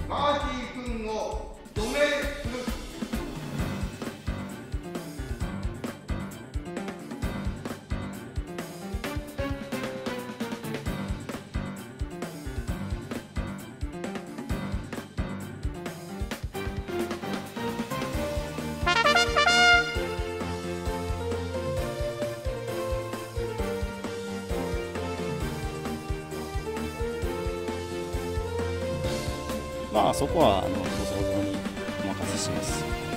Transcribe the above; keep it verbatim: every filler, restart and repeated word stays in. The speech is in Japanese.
ガーシー君を除名する。 まあそこはあのご想像にお任せします。